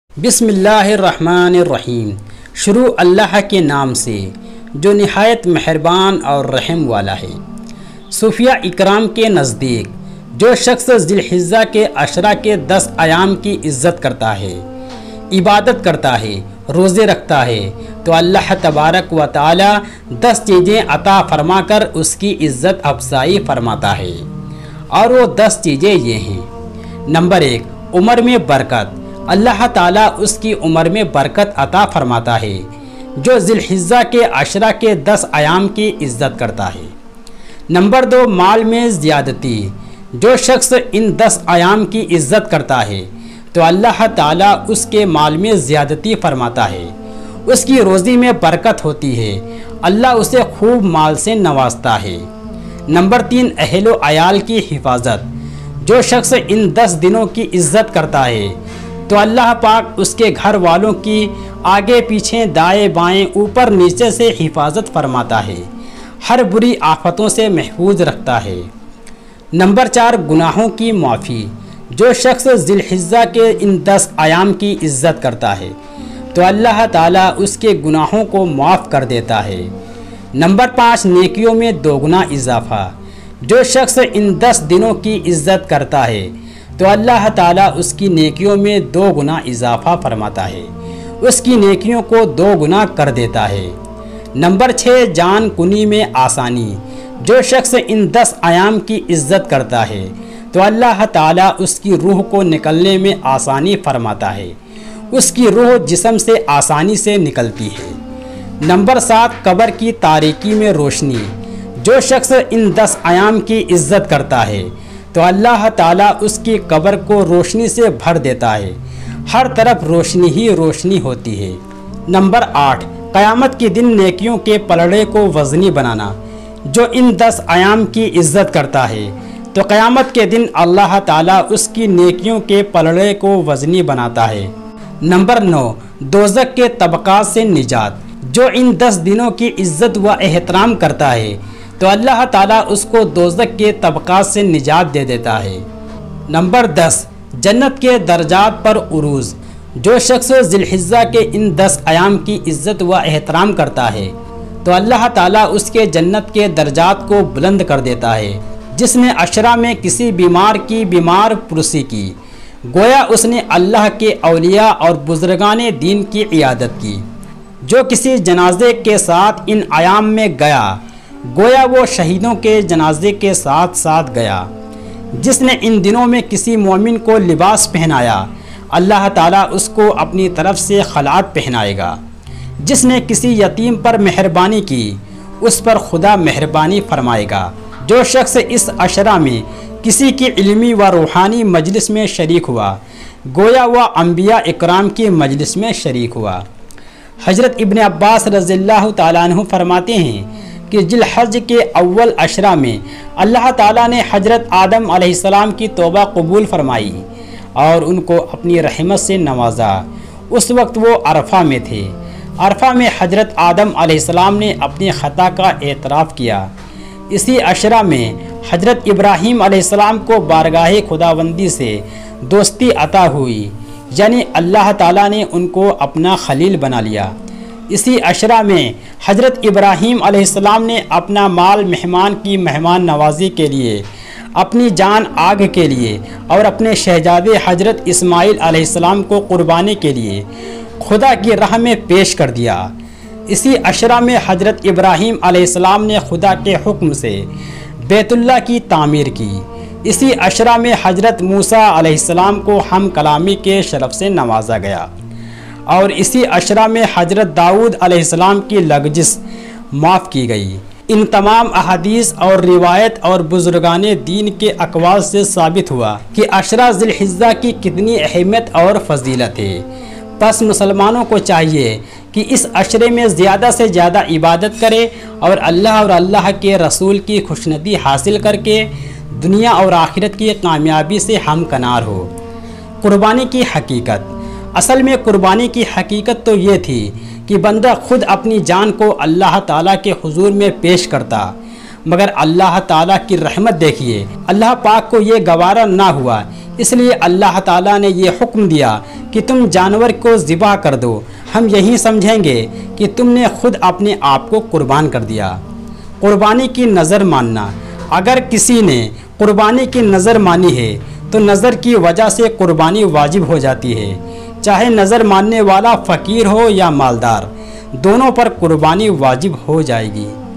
بسم اللہ الرحمن الرحیم۔ شروع اللہ کے نام سے جو نہایت مہربان اور رحم والا ہے۔ صوفیہ اکرام کے نزدیک جو شخص ذی الحجہ کے عشرہ کے 10 ایام کی عزت کرتا ہے، عبادت کرتا ہے، روزے رکھتا ہے، تو اللہ تبارک و تعالی 10 چیزیں عطا فرما کر اس کی عزت افزائی فرماتا ہے، اور وہ 10 چیزیں یہ ہیں۔ نمبر 1، عمر میں برکت۔ اللہ تعالیٰ اس کی عمر میں برکت عطا فرماتا ہے جو ذی الحجہ کے عشرہ کے 10 ایام کی عزت کرتا ہے۔ نمبر 2، مال میں زیادتی۔ جو شخص ان 10 ایام کی عزت کرتا ہے تو اللہ تعالیٰ اس کے مال میں زیادتی فرماتا ہے، اس کی روزی میں برکت ہوتی ہے، اللہ اسے خوب مال سے نوازتا ہے۔ نمبر 3، اہل و عیال کی حفاظت۔ جو شخص ان 10 دنوں کی عزت کرتا ہے تو اللہ پاک اس کے گھر والوں کی آگے پیچھے دائیں بائیں اوپر نیچے سے حفاظت فرماتا ہے، ہر بری آفتوں سے محفوظ رکھتا ہے۔ نمبر 4، گناہوں کی معافی۔ جو شخص ذی الحجہ کے ان 10 ایام کی عزت کرتا ہے تو اللہ تعالیٰ اس کے گناہوں کو معاف کر دیتا ہے۔ نمبر 5، نیکیوں میں دوگنا اضافہ۔ جو شخص ان 10 دنوں کی عزت کرتا ہے تو اللہ تعالیٰ اس کی نیکیوں میں 2 گنا اضافہ فرماتا ہے، اس کی نیکیوں کو 2 گنا کر دیتا ہے۔ نمبر 6، جان کنی میں آسانی۔ جو شخص ان 10 ایام کی عزت کرتا ہے تو اللہ تعالیٰ اس کی روح کو نکلنے میں آسانی فرماتا ہے، اس کی روح جسم سے آسانی سے نکلتی ہے۔ نمبر 7، قبر کی تاریکی میں روشنی۔ جو شخص ان 10 ایام کی عزت کرتا ہے تو اللہ تعالیٰ اس کی قبر کو روشنی سے بھر دیتا ہے، ہر طرف روشنی ہی روشنی ہوتی ہے۔ نمبر 8، قیامت کے دن نیکیوں کے پلڑے کو وزنی بنانا۔ جو ان 10 ایام کی عزت کرتا ہے تو قیامت کے دن اللہ تعالیٰ اس کی نیکیوں کے پلڑے کو وزنی بناتا ہے۔ نمبر 9، دوزخ کے طبقات سے نجات۔ جو ان 10 دنوں کی عزت و احترام کرتا ہے تو اللہ تعالیٰ اس کو دوزخ کے طبقات سے نجات دے دیتا ہے۔ نمبر 10، جنت کے درجات پر عروج۔ جو شخص ذی الحجہ کے ان 10 ایام کی عزت و احترام کرتا ہے تو اللہ تعالیٰ اس کے جنت کے درجات کو بلند کر دیتا ہے۔ جس نے عشرہ میں کسی بیمار کی بیمار پرسی کی، گویا اس نے اللہ کے اولیاء اور بزرگان دین کی عیادت کی۔ جو کسی جنازے کے ساتھ ان ایام میں گیا، گویا وہ شہیدوں کے جنازے کے ساتھ ساتھ گیا۔ جس نے ان دنوں میں کسی مومن کو لباس پہنایا، اللہ تعالیٰ اس کو اپنی طرف سے خلعت پہنائے گا۔ جس نے کسی یتیم پر مہربانی کی، اس پر خدا مہربانی فرمائے گا۔ جو شخص اس عشرہ میں کسی کی علمی و روحانی مجلس میں شریک ہوا، گویا وہ انبیاء اکرام کی مجلس میں شریک ہوا۔ حضرت ابن عباس رضی اللہ تعالیٰ عنہ فرماتے ہیں کہ ذی الحجہ کے اول عشرہ میں اللہ تعالیٰ نے حضرت آدم علیہ السلام کی توبہ قبول فرمائی اور ان کو اپنی رحمت سے نوازا۔ اس وقت وہ عرفہ میں تھے۔ عرفہ میں حضرت آدم علیہ السلام نے اپنی خطا کا اعتراف کیا۔ اسی عشرہ میں حضرت ابراہیم علیہ السلام کو بارگاہ خداوندی سے دوستی عطا ہوئی، یعنی اللہ تعالیٰ نے ان کو اپنا خلیل بنا لیا۔ اسی عشرہ میں حضرت ابراہیم علیہ السلام نے اپنا مال مہمان کی مہمان نوازی کے لیے، اپنی جان آگ کے لیے اور اپنے شہزادے حضرت اسماعیل علیہ السلام کو قربانی کے لیے خدا کی راہ میں پیش کر دیا۔ اسی عشرہ میں حضرت ابراہیم علیہ السلام نے خدا کے حکم سے بیت اللہ کی تعمیر کی۔ اسی عشرہ میں حضرت موسیٰ علیہ السلام کو ہم کلامی کے شرف سے نوازا گیا، اور اسی عشرہ میں حضرت داؤد علیہ السلام کی لغزش معاف کی گئی۔ ان تمام احادیث اور روایت اور بزرگان دین کے اقوال سے ثابت ہوا کہ عشرہ ذی الحجہ کی کتنی اہمیت اور فضیلت ہے۔ پس مسلمانوں کو چاہیے کہ اس عشرے میں زیادہ سے زیادہ عبادت کرے اور اللہ کے رسول کی خوشنودی حاصل کر کے دنیا اور آخرت کی کامیابی سے ہمکنار ہو۔ قربانی کی حقیقت۔ اصل میں قربانی کی حقیقت تو یہ تھی کہ بندہ خود اپنی جان کو اللہ تعالیٰ کے حضور میں پیش کرتا، مگر اللہ تعالیٰ کی رحمت دیکھیے، اللہ پاک کو یہ گوارا نہ ہوا اس لیے اللہ تعالیٰ نے یہ حکم دیا کہ تم جانور کو ذبح کر دو، ہم یہی سمجھیں گے کہ تم نے خود اپنے آپ کو قربان کر دیا۔ قربانی کی نظر ماننا، اگر کسی نے قربانی کی نظر مانی ہے تو نظر کی وجہ سے قربانی واجب ہو جاتی ہے، چاہے نظر ماننے والا فقیر ہو یا مالدار، دونوں پر قربانی واجب ہو جائے گی۔